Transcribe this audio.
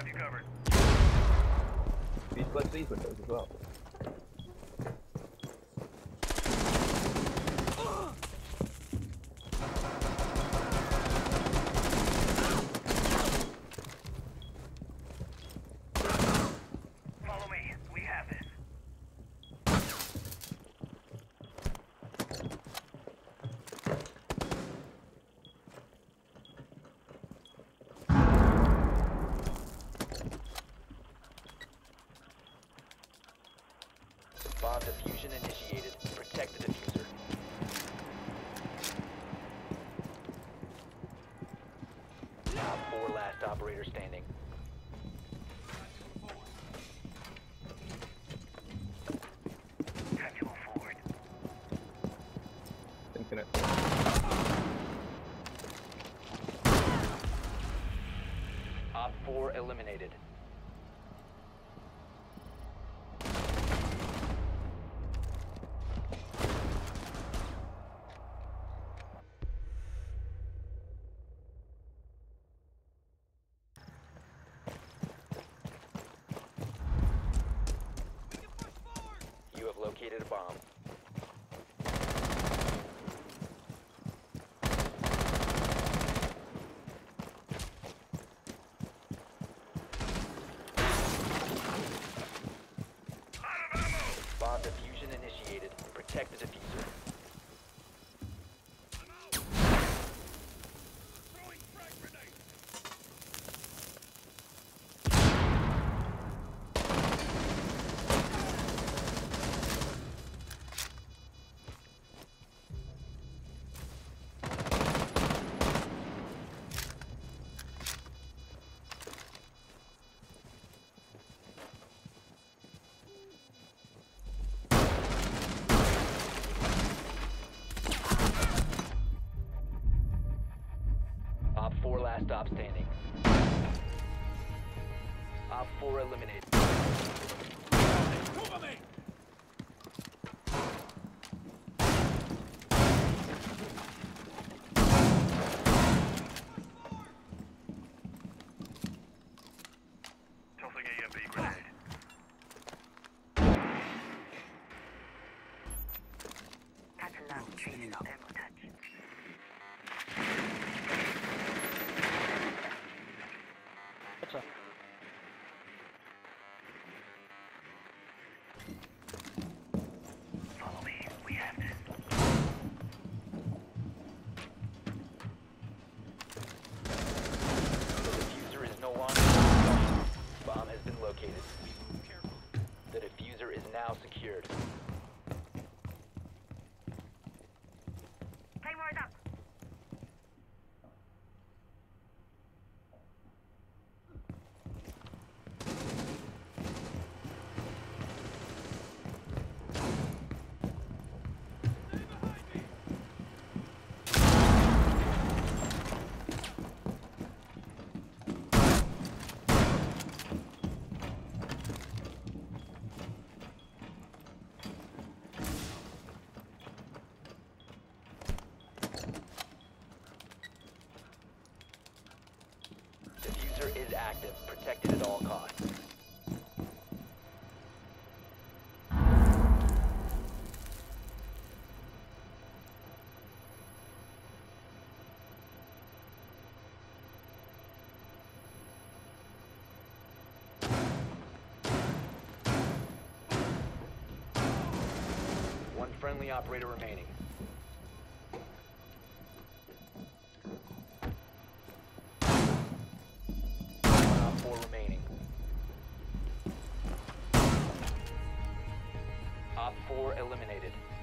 Got you covered. These plus these windows as well. Follow me. We have this. Bomb diffusion initiated. Protect the diffuser. Top 4 last operator standing. Time to move forward. Thinking it. Op 4 eliminated. You have located a bomb. Bomb diffusion initiated. Protect the diffuser. Throwing frag grenade. Op 4 last stop standing. Op 4 eliminated. Cover me. Tossing EMP grenade. That's enough. Training up. Thermal touch. Follow me. We have this. The diffuser is no longer in discussion. Bomb has been located. The diffuser is now secured. Claymore up. Diffuser is active. Protected at all costs. One friendly operator remaining. One op 4 remaining. Op 4 eliminated.